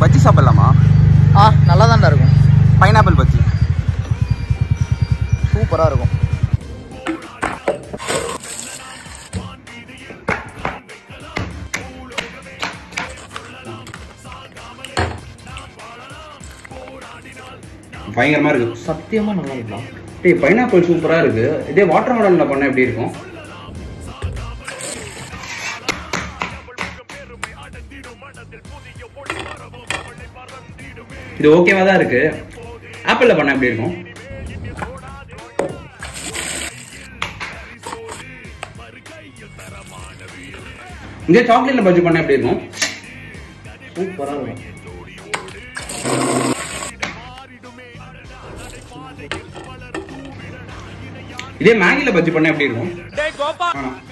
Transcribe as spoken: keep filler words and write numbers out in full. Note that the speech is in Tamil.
பஜ்ஜி சாப்பிடலாமா? ஆ நல்லா தான்டா இருக்கும். பைனாப்பிள் பஜ்ஜி சூப்பராக இருக்கும். பயங்கரமா இருக்கு. சத்தியமாக நல்லா இருக்கலாம். டேய் பைனாப்பிள் சூப்பரா இருக்கு. இதே வாட்டர் மெலன்ல பண்ண எப்படி இருக்கும்? இது ஓகேவா தான் இருக்கு. ஆப்பிள்ல பண்ண எப்படி இருக்கும்? இந்த சாக்லேட்ல பஜ்ஜி பண்ண எப்படி இருக்கும்? சூப்பராக இருக்கும். இதே மேகில பஜ்ஜி பண்ண எப்படி இருக்கும்?